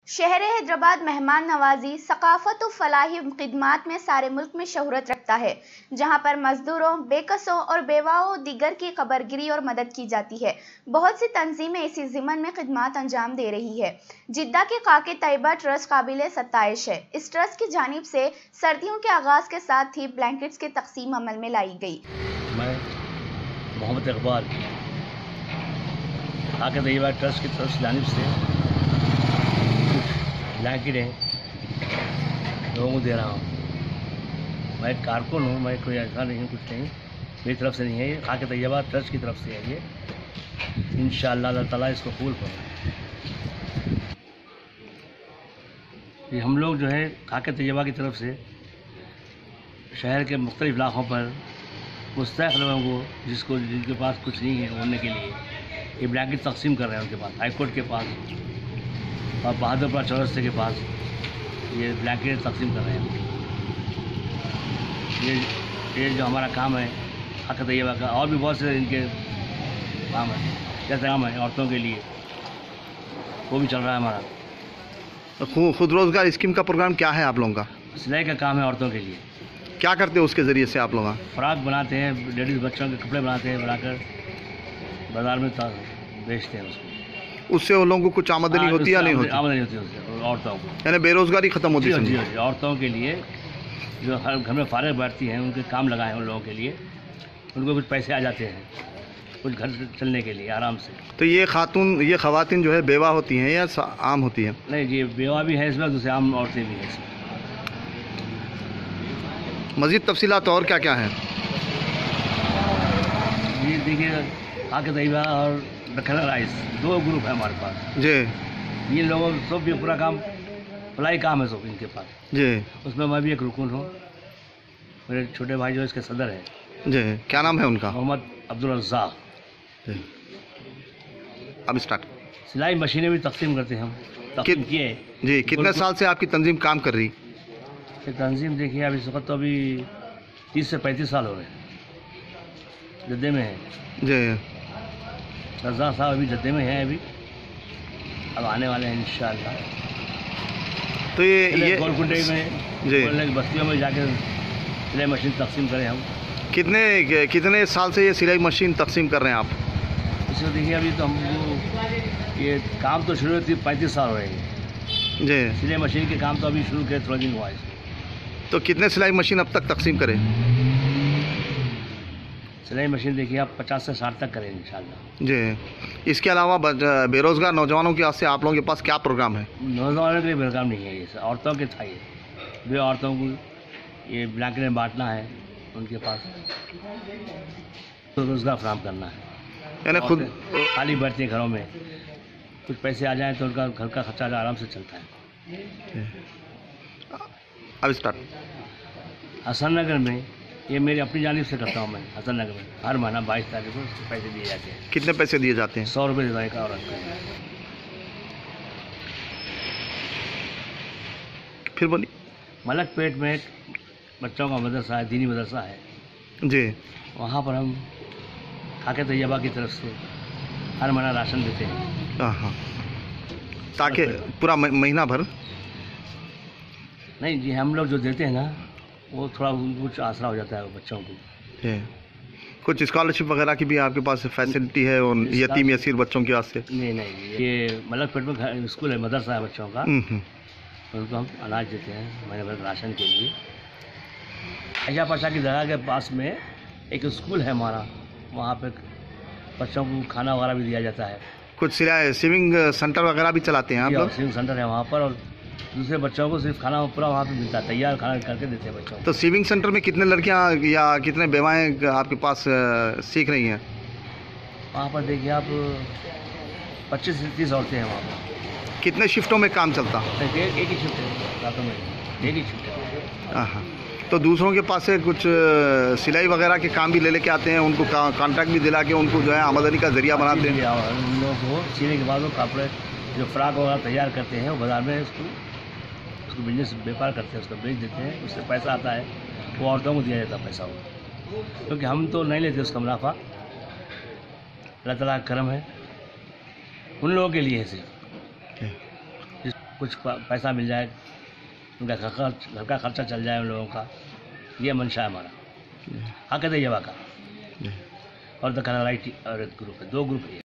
शहर हैदराबाद मेहमान नवाजी, सकाफत और फलाही खिदमात में सारे मुल्क में शोहरत रखता है, जहां पर मजदूरों, बेकसों और बेवाओं दीगर की खबरगिरी और मदद की जाती है। बहुत सी तंजीमें इसी ज़िम्मन में खिदमात अंजाम दे रही है। जिद्दा के खाके तैयबा ट्रस्ट काबिल सत्ताइश है। इस ट्रस्ट की जानिब से सर्दियों के आगाज़ के साथ ही ब्लैंकेट्स की तकसीम अमल में लाई गई। मैं मोहम्मद इकबाल खाके तैयबा ट्रस्ट की तरफ से जानिब से ब्लैंकेट है लोगों को दे रहा हूँ। मैं एक कारकुन हूँ, मैं कोई ऐसा नहीं हूँ, कुछ नहीं मेरी तरफ से नहीं है। ये खाके तैयबा ट्रस्ट की तरफ से है। ये इंशाअल्लाह अल्लाह ताला इसको कबूल करें। ये हम लोग जो है खाके तैयबा की तरफ से शहर के मुख्तलिफ इलाक़ों पर मुस्तहिक़ लोगों को जिनके पास कुछ नहीं है ओढ़ने के लिए ये ब्लैंकेट तकसीम कर रहे हैं। उनके पास हाई कोर्ट के पास और बहादुरपुरा चौरस्ते के पास ये ब्लैंकेट तकसीम कर रहे हैं। ये जो हमारा काम है खाके तैयबा का, और भी बहुत से इनके काम है, जैसे काम है औरतों के लिए वो भी चल रहा है हमारा। तो खुद रोज़गार स्कीम का प्रोग्राम क्या है आप लोगों का? सिलाई का काम है औरतों के लिए। क्या करते हो उसके ज़रिए से आप लोग? फ्रॉक बनाते हैं, लेडीज़ बच्चों के कपड़े बनाते हैं, बनाकर बाज़ार में बेचते हैं उसको। उससे उन लोगों को कुछ आमदनी होती है या नहीं होती? आमदनी होती है उससे औरतों को, यानी बेरोज़गारी ख़त्म होती है। जी, औरतों के लिए जो हर घर में फारिग बैठती हैं उनके काम लगाए हैं उन लोगों के लिए, उनको कुछ पैसे आ जाते हैं कुछ घर चलने के लिए आराम से। तो ये ख़वातीन जो है बेवा होती हैं या आम होती हैं? नहीं जी, बेवा भी है इसमें, दूसरे आम औरतें भी हैं इसमें। मज़ीद तफसीलात और क्या क्या हैं? ये देखिए खाके तैयबा और दखन राइस दो ग्रुप है हमारे पास जी। ये लोगों सब भी पूरा काम भलाई काम है सब इनके पास जी। उसमें मैं भी एक रुकन हूँ। मेरे छोटे भाई जो इसके सदर हैं। जी, क्या नाम है उनका? मोहम्मद अब्दुल रज़्ज़ाक़। अब स्टार्ट। सिलाई मशीनें भी तकसीम करते हैं हम, तकसीम किए जी। कितने साल से आपकी तंजीम काम कर रही? ये तंजीम देखिए अभी इस वक्त तो अभी 30 से 35 साल हो गए। जद्दे में है जी। रज़्ज़ाक़ साहब अभी जद्दे में हैं, अभी अब आने वाले हैं इंशाअल्लाह। तो ये गोलकुंडे में जी बस्तियों में जाकर सिलाई मशीन तकसीम करें हम। कितने साल से ये सिलाई मशीन तकसीम कर रहे हैं आप? इसमें देखिए अभी तो हमको ये काम तो शुरू होती 35 साल हो रहे हैं जी। सिलाई मशीन के काम तो अभी शुरू किए थोड़ा दिन हुआ है। तो कितने सिलाई मशीन अब तक तकसीम करें? सिलाई मशीन देखिए आप 50 से 60 तक करें इंशाल्लाह। जी। इसके अलावा बेरोज़गार नौजवानों के वास्ते आप लोगों के पास क्या प्रोग्राम है? नौजवानों के लिए प्रोग्राम नहीं है, ये औरतों के था। ये वे औरतों को ये ब्लैंकेट में बांटना है, उनके पास तो रोज़गार फराहम करना है। यानी खुद खाली बैठते हैं घरों में, कुछ पैसे आ जाएँ तो उनका घर का खर्चा आराम से चलता है। अब स्टार्ट। हसन नगर में ये मेरी अपनी जानिब से करता हूँ मैं। हसन नगर में हर महीना 22 तारीख को उसके पैसे दिए जाते हैं। कितने पैसे दिए जाते हैं? 100 रुपये देता है एक औरत को। फिर बोलिए। मलक पेट में एक बच्चों का मदरसा है, दीनी मदरसा है जी। वहाँ पर हम खाके तैयबा की तरफ से हर महीना राशन देते हैं। हाँ, ताकि पूरा महीना भर? नहीं जी, हम लोग जो देते हैं ना वो थोड़ा कुछ आसरा हो जाता है बच्चों को। कुछ स्कॉलरशिप वगैरह की भी आपके पास फैसिलिटी है और यतीम यसीर बच्चों के वास्ते? नहीं, ये मलक पेट में स्कूल है, मदरसा है बच्चों का, उनको हम अनाज देते हैं महीने भर राशन के लिए। अजा पाशा की जगह के पास में एक स्कूल है हमारा, वहाँ पे बच्चों को खाना वगैरह भी दिया जाता है। कुछ स्विमिंग सेंटर वगैरह भी चलाते हैं आप लोग? स्विमिंग सेंटर है वहाँ पर, और दूसरे बच्चों को सिर्फ खाना पूरा वहाँ पे मिलता है, तैयार खाना करके देते हैं बच्चों को। तो स्विमिंग सेंटर में कितने लड़कियाँ या कितने बेवाएँ आपके पास सीख रही हैं? वहाँ पर देखिए आप 25 से 30 औरतें हैं वहाँ पर। कितने शिफ्टों में काम चलता? एक ही शिफ्ट है रातों में, एक ही शिफ्ट है। हाँ। तो दूसरों के पास से कुछ सिलाई वगैरह के काम भी ले लेके आते हैं, उनको कॉन्ट्रैक्ट भी दिला के उनको जो है आमदनी का जरिया बनाते हैं? उन लोगों को सीने के बाद वो कपड़े जो फ्राक वगैरह तैयार करते हैं वो बाज़ार में उसको बिजनेस व्यापार करते हैं, उसको बेच देते हैं, उससे पैसा आता है, वो औरतों को दिया जाता है पैसा वो, क्योंकि हम तो नहीं लेते उसका मुनाफा। अल्लाह ताला का करम है, उन लोगों के लिए है सिर्फ। कुछ पैसा मिल जाए, उनका घर का खर्चा चल जाए उन लोगों का, ये मंशा है हमारा। हक तैयबा का और द कनाराइटी और ग्रुप है, 2 ग्रुप है।